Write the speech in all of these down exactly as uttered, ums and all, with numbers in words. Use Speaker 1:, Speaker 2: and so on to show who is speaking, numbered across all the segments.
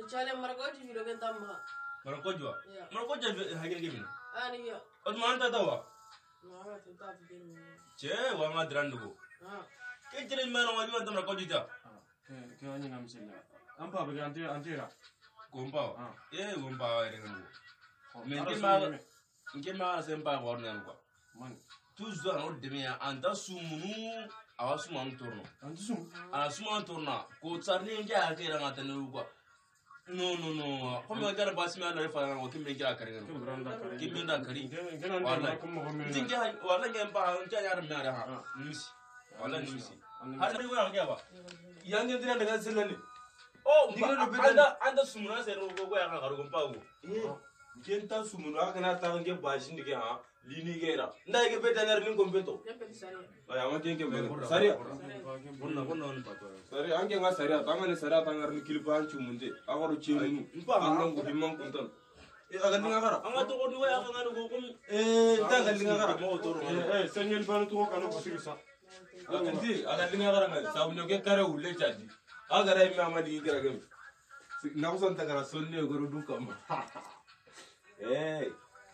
Speaker 1: Chale Marcoji video kan tamma.
Speaker 2: Marcojo. Marcojo hagin gimin.
Speaker 1: Ani ya.
Speaker 2: Osman ta dawa.
Speaker 1: Mama tuta fikir.
Speaker 2: Che wa ma drandugo.
Speaker 1: Ah.
Speaker 2: Ke jere mano wa jwa ta Marcojo ta.
Speaker 3: Ke ke ani nam sila. Ampa be ante antera.
Speaker 2: Gompa. Eh gompa wa ere ngo. Men ke ma ke ma sempa wa nan ko.
Speaker 3: Man.
Speaker 2: Toujours on demia anda sumunu awa suman torno.
Speaker 3: Ante sum.
Speaker 2: Ala suman torna ko tsarni nja ke ranga tanu ko. No no no. Comme on garde bassi mal fa ngo kimbe nja kare ngo. Kimbe nda kari. Wala. Tinga wala ngempa nja yar me ara ha. Nimisi. Wala nimisi. Har ni wa ngia ba. Yange ndira daga silani. Oh, anda anda sumuna se ro go ya ka garu gompa go. Eh. Genta sumunu akana ta nge bashi ndike ha lini gera nda ke beta ngar nin kompeto aya ma ke ke sari bonna bonna on pato sari ange nga sari tangane sari tangar ni kilban chumunde agaro chemu mpa ango dimman kuntan e aga ninga gara anga to ko duwa aga ngano go kum eh tanga linga gara mo to
Speaker 3: eh senyen ban to kanu busirisa
Speaker 2: aga ndi aga linga gara ngal sabunyo ke kare ulle chadi aga rai ma mali gara gem na ko son tagara sonne go du kam Hey.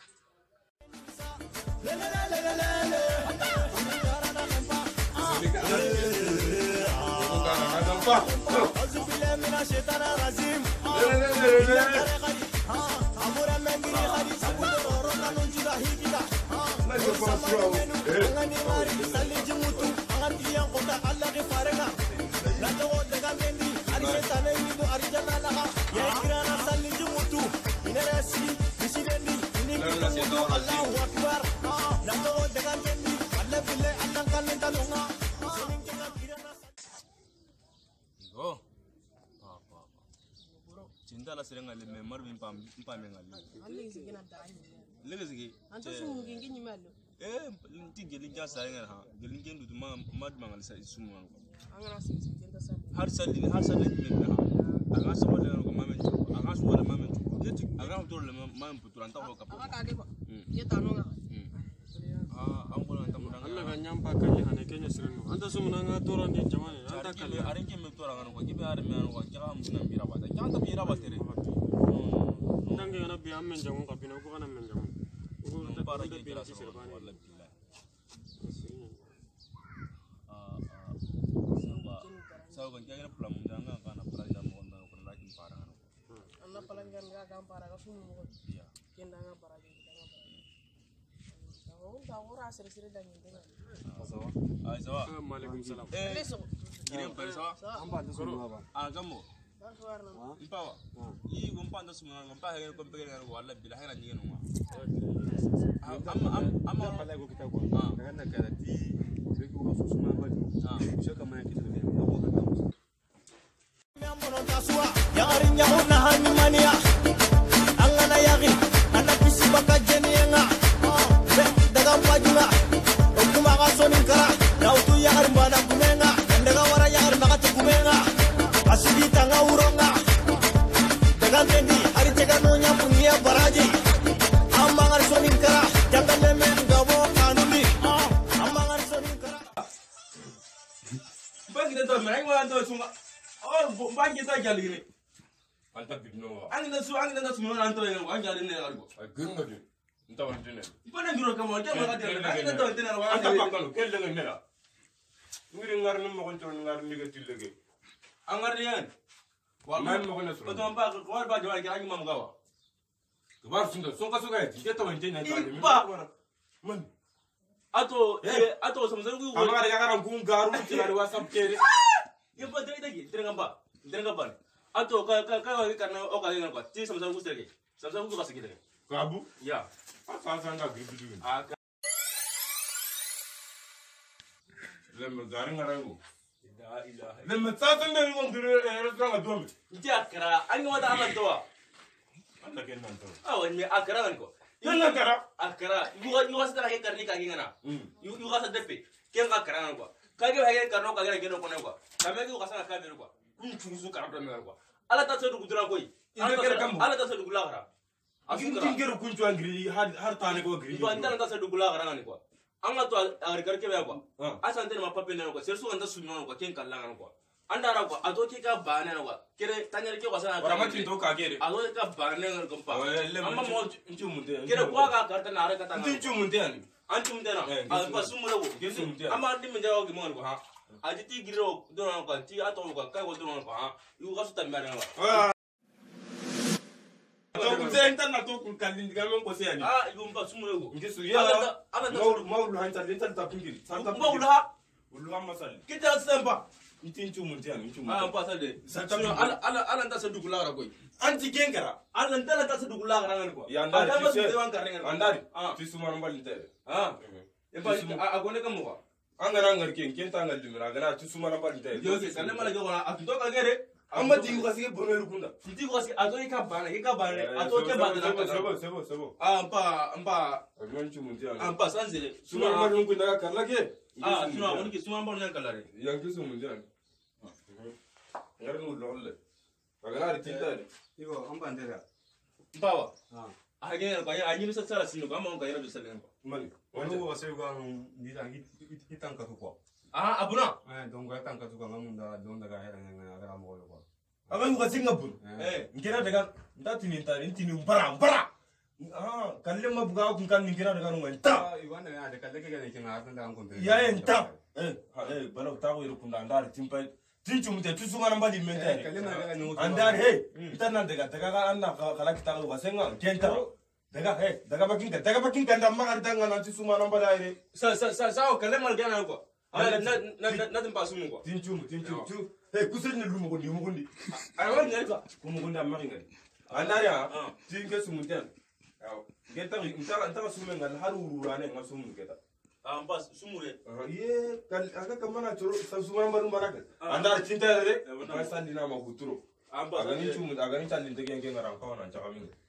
Speaker 2: La la la la la la. Oh, papa. Cinta lah sering ngalih member bimpa bimpa mengalih.
Speaker 1: Ali sih kena dah.
Speaker 2: Lega sih.
Speaker 1: Antu semua gini gini malu.
Speaker 2: Eh, linti gelin jasa saya ha. Gelin gelin tu mah mad mengalih saya semua.
Speaker 1: Angin asing sih cinta saya.
Speaker 2: Har salin har salin member ha. Angan semua dengan kau mamen tu. Angan semua dengan mamen tu. Jadi angan betul dengan mamen betul antau kau kapal.
Speaker 1: Angin kaki pak. Dia tanong ah.
Speaker 2: Ah, angkul antau mudang.
Speaker 3: Allah kan nyampa kali hane kenya sirenu. Anda semua nanga toran di zaman ni. Anda kali.
Speaker 2: Hari ini betul orang kau kibe hari mana kau kira mungkin bira bata. Jangan tak bira bata ni.
Speaker 3: Nang kena biar menjangun kapina aku kan menjangun.
Speaker 2: Aku para kita bira sirban. Allah bila. Ah ah. Sebab saya kan kira pelan menjangan kan pelan jam orang orang lagi parah.
Speaker 1: Anak pelanggan gak gampang parah semua.
Speaker 2: Iya.
Speaker 1: Kendanga parah jadi. Oh, tahu rasa sering dan ini.
Speaker 2: Sawa. Ah, sawa.
Speaker 3: Waalaikumsalam.
Speaker 2: Eh,
Speaker 1: Besok.
Speaker 2: kirim pada sawa.
Speaker 3: Amba tu semua apa?
Speaker 2: Ah, kamu.
Speaker 1: Warna.
Speaker 2: Impawa. I gumpa anda semua gumpa hari gumpa dengan wala bila hari ni kan rumah. Am am am
Speaker 3: Pala ko kita ko. Daga na kada ti sai ko so suma ba. Ah, bisa kama kita ni. Abo kan tahu.
Speaker 4: Memang taswa yang harinya una hani mania. Angana yagi anak kisi bakajeni nga. Daga pajuna. Okuma kasonin kara. Dautu yang harimbana kumenga. Daga wara yang harimbaka tukumenga. Asibita nga uronga. Daga tendi hari cegano nyamunia baraji. Ambang sonin kara. Jangan nemen gabo kanuni. Ambang sonin kara.
Speaker 2: Bagi kita tu, mereka orang tu semua. Oh, bagi kita jadi ni.
Speaker 5: Anta bidno.
Speaker 2: Angin tu semua, angin tu semua orang tu yang orang jadi ni aku.
Speaker 5: Genga di. Anta wantene.
Speaker 2: Ipa nak juruk kamu, jangan makan dia. Angin tu itu orang.
Speaker 5: Anta pakalo, kelle ngena. Ngiri ngar num mo kontor ngar ni gatil lege.
Speaker 2: Anggar dia.
Speaker 5: Man mo kona sura.
Speaker 2: Betul apa? Kau apa jual kira ni mamu kau?
Speaker 5: Kebar sunda, songa songa ya. Kita wantene ta.
Speaker 2: Ipa.
Speaker 5: Man.
Speaker 2: Atau, atau sama-sama aku.
Speaker 5: Amar ya karam kum garu tilari wasap kere.
Speaker 2: Ipa tadi lagi, tidak apa? Tidak apa? Atau kau kau kau karena okey dengan kau. Jadi sama-sama aku sedekah. Sama-sama aku kasih kita.
Speaker 5: Kabu?
Speaker 2: Ya.
Speaker 5: Asa asa nga gitu.
Speaker 2: Ah.
Speaker 5: Lem garing ngarangu.
Speaker 2: La ilaha.
Speaker 5: Lem tsatsa ndeng ngom dire restaurant adomi.
Speaker 2: Itu akara, angin ada apa tu?
Speaker 5: Anta kenan to.
Speaker 2: Ah, ini akara kan kau?
Speaker 5: Yana kara.
Speaker 2: Akara, juga juga setelah kita ni kaki mana? Juga setelah depi. Kian akara kan kau? Kaki lagi karena kaki lagi nak kau nak kau. Kami juga kasar kaki ni kau. Kun cungsu karena tu kau. Alat tak sedu kudra kau. Alat tak sedu gula kara.
Speaker 5: Asin tinggeru kuncu angri har har tane ko agri.
Speaker 2: Itu anda tak sedu gula kara kan kau. Anga tu agar kerja apa kau? Asal anda mapa pena kau. Sersu anda sunyi kau. Kian kalangan kau. andara ko ato ki ka bane na kwa kere tanyar ke kwasa na
Speaker 5: wara matin to ka gere
Speaker 2: ato ka bane ngal kompa
Speaker 5: amma mo nchu munte
Speaker 2: kere kwa ka karta na are ka tanga
Speaker 5: nchu munte ani
Speaker 2: antu munte na pa sumure ko amma ndi munte ko mo ko ha aji ti giro do na ko ti ato ko kai ko do na ko ha yu ka su tambare na wa
Speaker 5: to munte intan na to kun kalin diga men ko se ani
Speaker 2: ah yu pa sumure ko
Speaker 5: ngisu ya
Speaker 2: ala ala
Speaker 5: mawul mawul han tan tan ta pingiri san ta
Speaker 2: mawul ha
Speaker 5: ulu amma sal
Speaker 2: kita sempa
Speaker 5: itin chu munte ani chu
Speaker 2: ah
Speaker 5: munte
Speaker 2: pa sade
Speaker 5: Santa
Speaker 2: ala ala ala nda sa dugula ra koy
Speaker 5: anti genkara
Speaker 2: ala nda la ta sa dugula ra ngal ko
Speaker 5: ya andari
Speaker 2: Ada
Speaker 5: ti
Speaker 2: masuk
Speaker 5: se
Speaker 2: dewan kareng
Speaker 5: andari
Speaker 2: ah
Speaker 5: ti sumar mbal tere
Speaker 2: ah e pa agone kam mo
Speaker 5: angana ngar ken ken ta ngal dimira gana ti sumar mbal tere
Speaker 2: yo ke kalle mala jogo na atuto ka gere
Speaker 5: amma ti ko sige bonel kunda
Speaker 2: ti ko si ato ka bana ka bana ato ke bana na
Speaker 5: sebo sebo sebo
Speaker 2: ah mpa mpa
Speaker 5: agman chu munte ani
Speaker 2: ah mpa sanzele
Speaker 5: sumar mbal
Speaker 2: suma
Speaker 5: kunda ka karla ke
Speaker 2: ah suma woni ke suma mbon nan kalare
Speaker 5: yang ki sumunte ani ngar no lolle bagana ri tinta ni
Speaker 3: Igo, amba ndera.
Speaker 2: mpa wa
Speaker 3: Ah.
Speaker 2: ah ge ko ya anyi sa sala sinu ko amma ko yara bisalen ko
Speaker 5: mali
Speaker 3: Wani wo sai ga ni da hitan ka ko.
Speaker 2: ah abuna
Speaker 3: Eh, don ga tan ka ko ngamun da don daga hera ngana ga mo ko.
Speaker 5: aban ko singa bur
Speaker 2: eh
Speaker 5: ngena daga nda tini ta ni tini bara bara ah kalle ma buga kun kan ngena daga no ta
Speaker 3: Ah, iwana ya da kalle ga ne kin har da an kun.
Speaker 5: ya en ta eh eh bala ta ko iru kun da ndar timpa tinchu mute tu sunga namba di mente
Speaker 3: kalle ma ga ne
Speaker 5: andar he ita nan daga daga ga anna kala kita ko basenga kenta daga he daga bakin ka daga bakin ka nda ma kan tanga nan tu sunga namba da ire
Speaker 2: sa sa sa sa kalle mal gana ko na na na na tin pasu mu ko
Speaker 5: tinchu mu tinchu tu he kusir ni lumo ko ni mo kundi
Speaker 2: ay won ngel ko
Speaker 5: ko mo kunda ma ngali andar ya tinke sumunten aw geta nta nta sumenga haru rurane ngasumu geta
Speaker 2: ah mpa sumure
Speaker 5: ye kal aga kamana choro sumara baru baraka andar cinta de ma sandi na ma huturo
Speaker 2: ah mpa
Speaker 5: aga ni chumu aga ni chalin te gen gen ran kawana chaka mingi